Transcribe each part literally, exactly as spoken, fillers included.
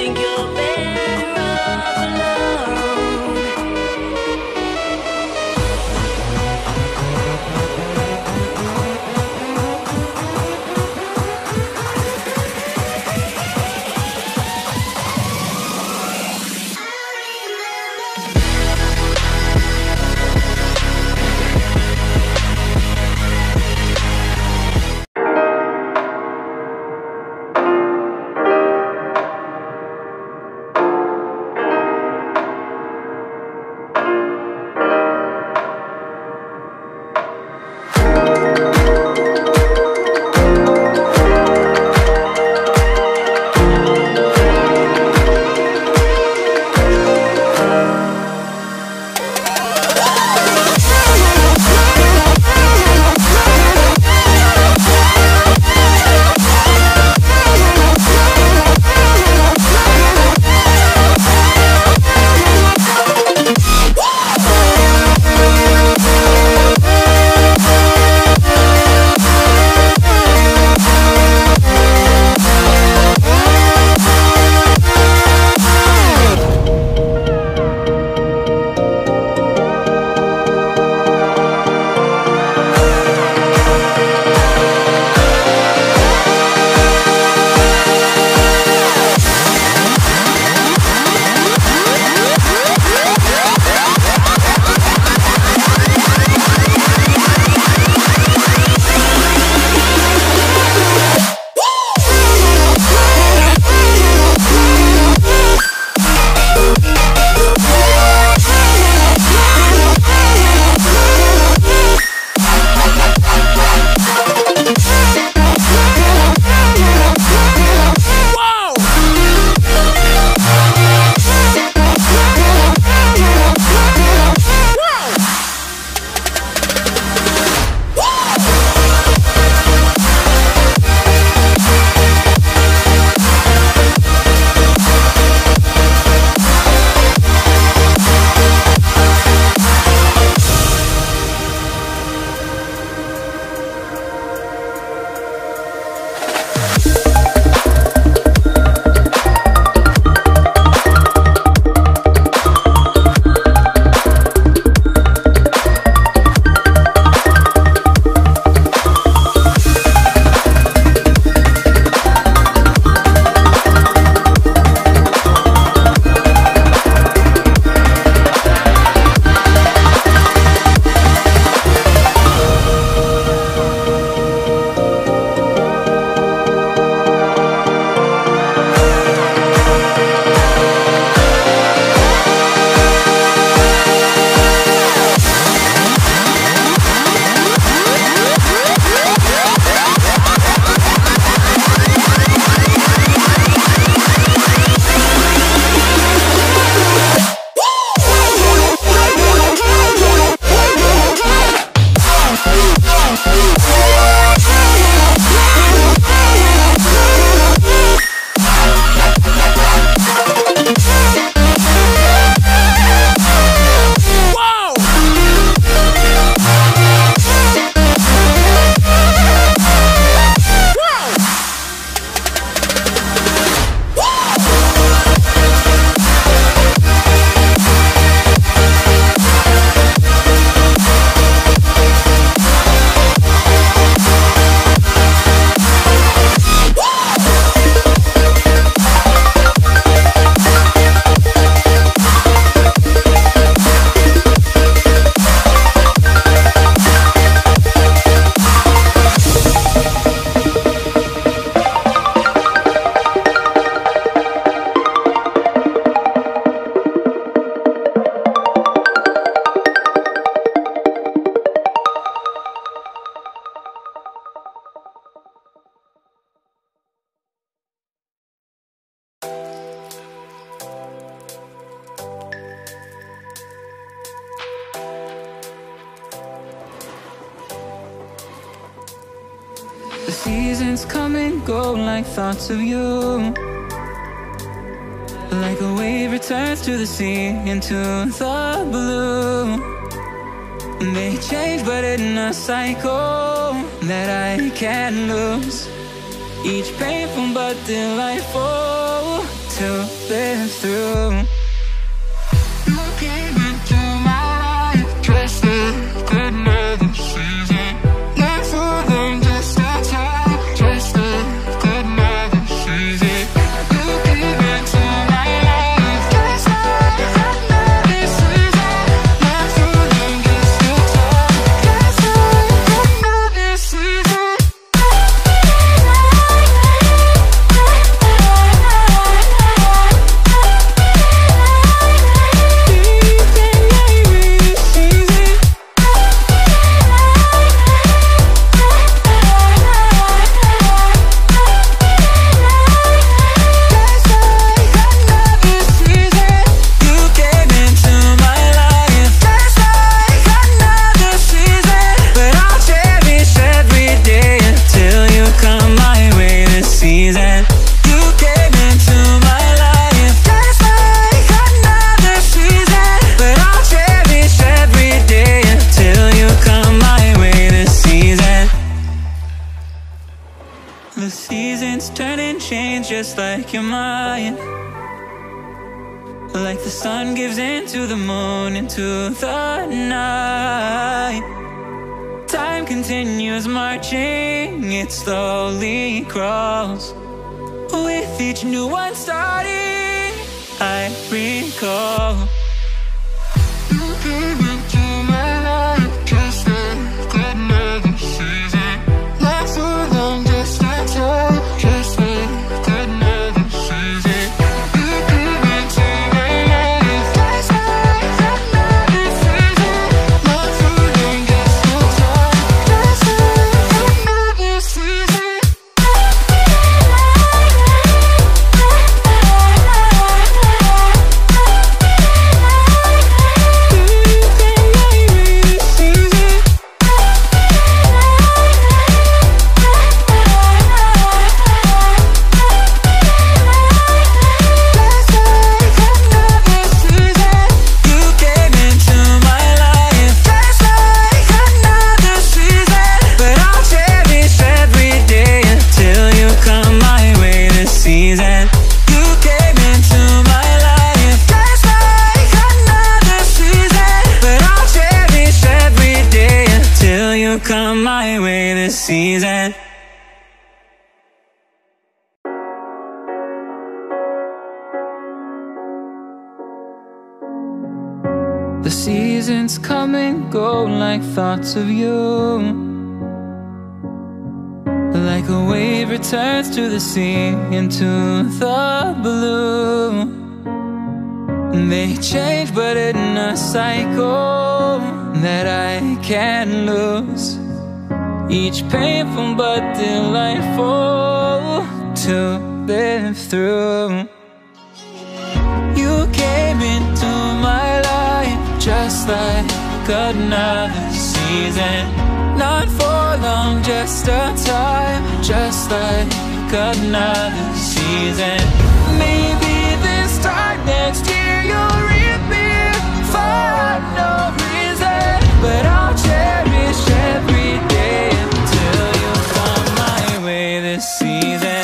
think you're better off alone. Seasons come and go like thoughts of you. Like a wave returns to the sea, into the blue. They change but in a cycle that I can't lose. Each painful but delightful to been through. You came into my life just like another season. Not for long, just a time, just like another season. You came into my life just like another season. Not for long, just a time, just like another season. The seasons turn and change just like your mind. Like the sun gives into the moon, into the night. Time continues marching, it slowly crawls. With each new one starting, I recall. You came into my life just like another season. Not for long, just a time, just like another season. You came into my life just like another season. Not for long, just a time, just like another season. Come my way this season. The seasons come and go like thoughts of you. Like a wave returns to the sea, into the blue. They change but in a cycle that I can't lose. Each painful but delightful to live through. You came into my life just like another season. Not for long, just a time, just like another season. Maybe this time next year you'll reappear for no reason, but I'll cherish every day until you come my way this season.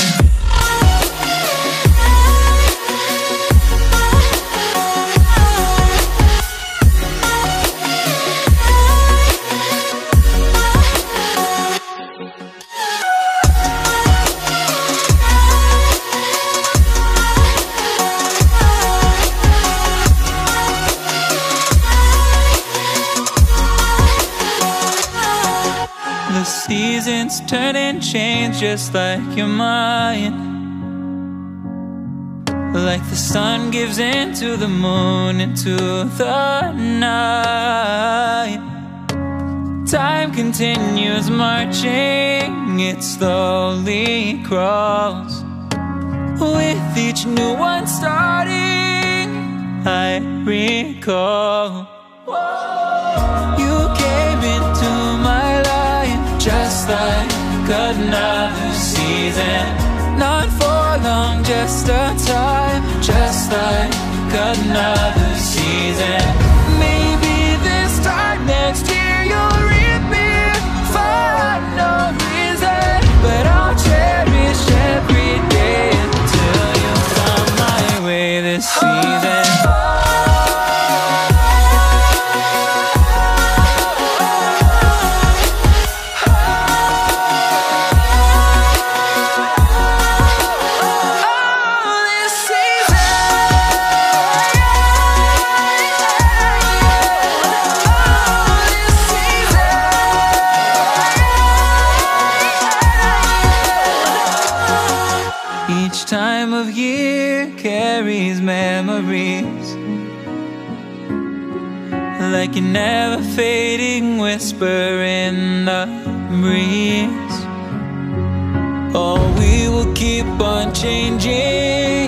The seasons turn and change just like your mind. Like the sun gives into the moon, into the night. Time continues marching, it slowly crawls. With each new one starting, I recall. You came into my life just like another season. Not for long, just a time, just like another season. Maybe this time next year you'll reappear for no reason, but I'll cherish every day until you come my way this of year carries memories like a never fading whisper in the breeze. Oh, we will keep on changing